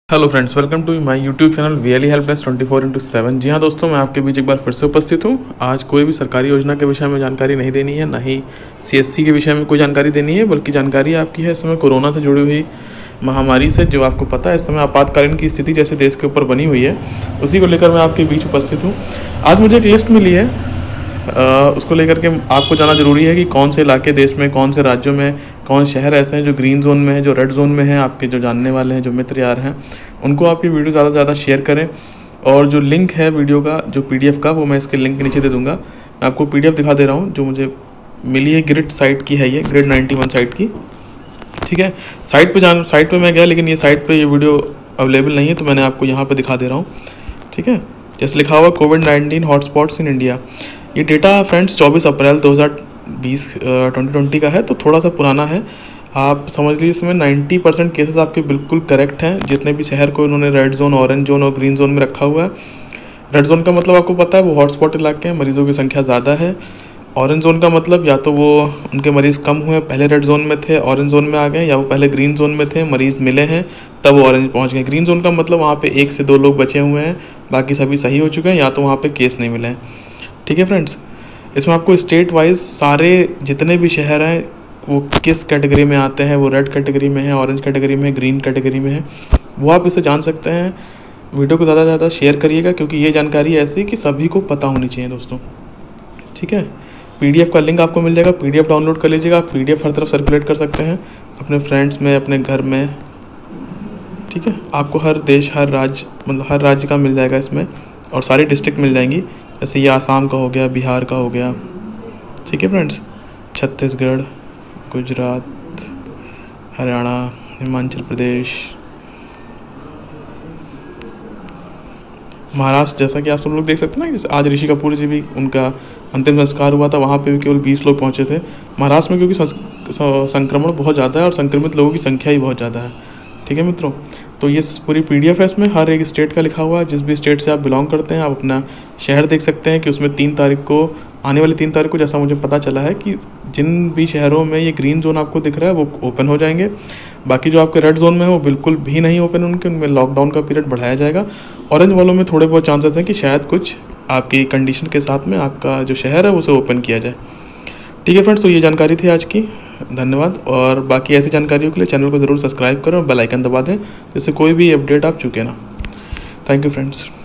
Hello friends, welcome to my YouTube channel VLE helpline 24/7। जी हाँ दोस्तों, मैं आपके बीच एक बार फिर से उपस्थित हूँ। आज कोई भी सरकारी योजना के विषय में जानकारी नहीं देनी है, ना ही सीएससी के विषय में कोई जानकारी देनी है, बल्कि जानकारी आपकी है इस समय कोरोना से जुड़ी हुई महामारी से। जो आपको पता है इस समय आपातकालीन की स्थिति जैसे देश के ऊपर बनी हुई है, उसी को लेकर मैं आपके बीच उपस्थित हूँ। आज मुझे एक लिस्ट मिली है, उसको लेकर के आपको जाना ज़रूरी है कि कौन से इलाके देश में, कौन से राज्यों में, कौन शहर ऐसे हैं जो ग्रीन जोन में हैं, जो रेड जोन में हैं। आपके जो जानने वाले हैं, जो मित्र यार हैं, उनको आप ये वीडियो ज़्यादा से ज़्यादा शेयर करें। और जो लिंक है वीडियो का, जो पीडीएफ का, वो मैं इसके लिंक के नीचे दे दूँगा। मैं आपको पीडीएफ दिखा दे रहा हूँ जो मुझे मिली है। ग्रिड साइट की है, ये ग्रिड 91 साइट की, ठीक है। साइट पे मैं गया, लेकिन ये साइट पे ये वीडियो अवेलेबल नहीं है, तो मैंने आपको यहाँ पे दिखा दे रहा हूँ, ठीक है। जैसे लिखा हुआ कोविड-19 हॉटस्पॉट्स इन इंडिया। ये डेटा फ्रेंड्स 24 अप्रैल 2020 का है, तो थोड़ा सा पुराना है। आप समझ लीजिए इसमें 90% केसेस आपके बिल्कुल करेक्ट हैं। जितने भी शहर को उन्होंने रेड जोन, ऑरेंज जोन और ग्रीन जोन में रखा हुआ है। रेड जोन का मतलब आपको पता है वो हॉटस्पॉट इलाके हैं, मरीजों की संख्या ज़्यादा है। ऑरेंज जोन का मतलब या तो वो उनके मरीज़ कम हुए, पहले रेड जोन में थे, ऑरेंज जोन में आ गए, या वो पहले ग्रीन जोन में थे, मरीज़ मिले हैं, तब वो ऑरेंज पहुंच गए। ग्रीन जोन का मतलब वहाँ पे 1 से 2 लोग बचे हुए हैं, बाकी सभी सही हो चुके हैं, या तो वहाँ पे केस नहीं मिले हैं, ठीक है फ्रेंड्स। इसमें आपको स्टेट वाइज सारे जितने भी शहर हैं वो किस कैटेगरी में आते हैं, वो रेड कैटेगरी में है, ऑरेंज कैटेगरी में, ग्रीन कैटेगरी में है, वो आप इससे जान सकते हैं। वीडियो को ज़्यादा से ज़्यादा शेयर करिएगा, क्योंकि ये जानकारी ऐसी कि सभी को पता होनी चाहिए दोस्तों, ठीक है। पीडीएफ का लिंक आपको मिल जाएगा, पीडीएफ डाउनलोड कर लीजिएगा। आप पीडीएफ हर तरफ सर्कुलेट कर सकते हैं, अपने फ्रेंड्स में, अपने घर में, ठीक है। आपको हर देश, हर राज्य, मतलब हर राज्य का मिल जाएगा इसमें, और सारी डिस्ट्रिक्ट मिल जाएंगी। जैसे ये आसाम का हो गया, बिहार का हो गया, ठीक है फ्रेंड्स, छत्तीसगढ़, गुजरात, हरियाणा, हिमाचल प्रदेश, महाराष्ट्र। जैसा कि आप सब लोग देख सकते हैं ना, जैसे आज ऋषि कपूर जी भी, उनका अंतिम संस्कार हुआ था, वहाँ पे भी केवल 20 लोग पहुँचे थे। महाराष्ट्र में क्योंकि संक्रमण बहुत ज़्यादा है और संक्रमित लोगों की संख्या ही बहुत ज़्यादा है, ठीक है मित्रों। तो ये पूरी पीडीएफ है, इसमें हर एक स्टेट का लिखा हुआ है। जिस भी स्टेट से आप बिलोंग करते हैं, आप अपना शहर देख सकते हैं कि उसमें 3 तारीख को, आने वाली 3 तारीख को, जैसा मुझे पता चला है कि जिन भी शहरों में ये ग्रीन जोन आपको दिख रहा है वो ओपन हो जाएंगे। बाकी जो आपके रेड जोन में है वो बिल्कुल भी नहीं ओपन, उनमें लॉकडाउन का पीरियड बढ़ाया जाएगा। ऑरेंज वालों में थोड़े बहुत चांसेस हैं कि शायद कुछ आपकी कंडीशन के साथ में आपका जो शहर है उसे ओपन किया जाए, ठीक है फ्रेंड्स। तो ये जानकारी थी आज की, धन्यवाद। और बाकी ऐसी जानकारियों के लिए चैनल को ज़रूर सब्सक्राइब करें और बेल आइकन दबा दें, जिससे कोई भी अपडेट आप चुके ना। Thank you friends.